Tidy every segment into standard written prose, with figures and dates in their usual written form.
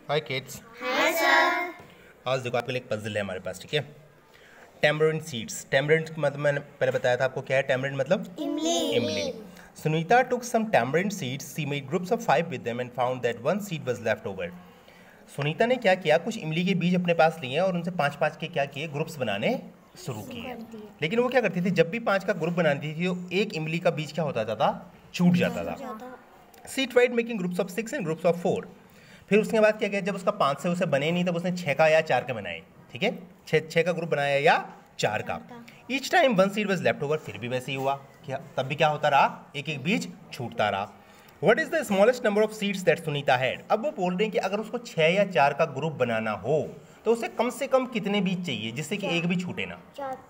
हाय kids. Hi sir. आज देखो आपके लिए एक पजल है हमारे पास, ठीक है। Tamarind seeds. टैमरिंड मतलब मैंने पहले बताया था आपको क्या है। टैमरिंड मतलब इमली। Sunita took some tamarind seeds. She made groups of 5 with them and found that one seed was left over. Sunita ने क्या किया, कुछ इमली के बीज अपने पास लिए और उनसे 5-5 के क्या किए, ग्रुप्स बनाने शुरू किए। लेकिन वो क्या करती थी, जब भी 5 का ग्रुप बनाती थी तो एक इमली का बीज क्या होता था, छूट जाता था। She tried making groups of 6 and groups of 4. फिर उसके बाद क्या किया, जब उसका 5 से उसे बने नहीं तब उसने 6 का या 4 का बनाए, ठीक है। 6 का ग्रुप बनाया या 4 का। Each time one seed was left over. फिर भी वैसे ही हुआ, क्या तब भी क्या होता रहा, एक एक बीज छूटता रहा। What is the smallest number of seeds that Sunita had. अब वो बोल रहे हैं कि अगर उसको 6 या 4 का ग्रुप बनाना हो तो उसे कम से कम कितने बीज चाहिए जिससे कि एक भी छूटे ना।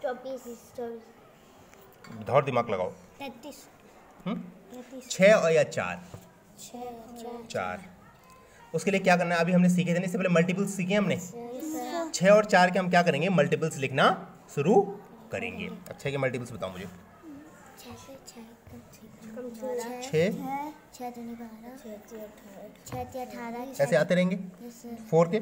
24 और दिमाग लगाओ। 33 6 और या 4। उसके लिए क्या करना है, अभी हमने सीखे थे, इससे पहले मल्टीपल्स सीखे हमने। 6 और 4 के हम क्या करेंगे, मल्टीपल्स लिखना शुरू करेंगे। अच्छा, ये मल्टीपल्स बताओ मुझे। 6 ऐसे आते रहेंगे। 4 के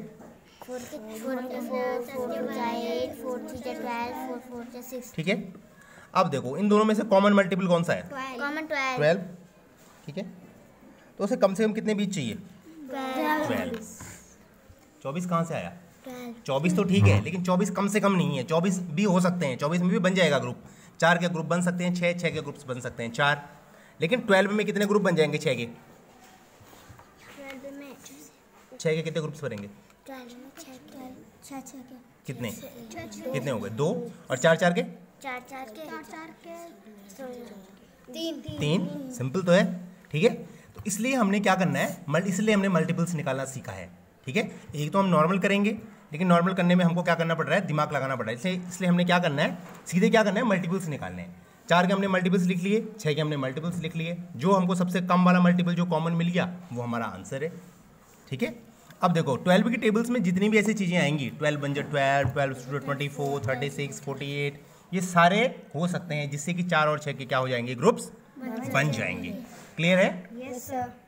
6 ठीक है। अब देखो इन दोनों में से कॉमन मल्टीपल कौन सा है, कॉमन 12, ठीक है। तो उसे कम से कम कितने बीज चाहिए, 12। 24 कहाँ से आया, 24 तो ठीक है, लेकिन 24 कम से कम नहीं है। 24 भी हो सकते हैं, 24 में भी बन जाएगा ग्रुप। 4 के ग्रुप बन सकते हैं, 6 के ग्रुप्स बन सकते हैं 4। लेकिन 12 में कितने ग्रुप बन जाएंगे, 6 के? 6 के कितने ग्रुप्स बनेंगे, कितने कितने हो गए, 2 और 4 के 3। सिंपल तो है, ठीक है। तो इसलिए हमने क्या करना है, इसलिए हमने मल्टीपल्स निकालना सीखा है, ठीक है। एक तो हम नॉर्मल करेंगे, लेकिन नॉर्मल करने में हमको क्या करना पड़ रहा है, दिमाग लगाना पड़ रहा है। इसलिए हमने क्या करना है, सीधे क्या करना है, मल्टीपल्स निकालने हैं। 4 के हमने मल्टीपल्स लिख लिए, 6 के हमने मल्टीपल्स लिख लिए। जो हमको सबसे कम वाला मल्टीपल जो कॉमन मिल गया वो हमारा आंसर है, ठीक है। अब देखो 12 की टेबल्स में जितनी भी ऐसी चीज़ें आएंगी, 12 बन जाए 12, 12 24, 36, 48, ये सारे हो सकते हैं जिससे कि 4 और 6 के क्या हो जाएंगे, ग्रुप्स बन जाएंगे। क्लियर है? Yes sir.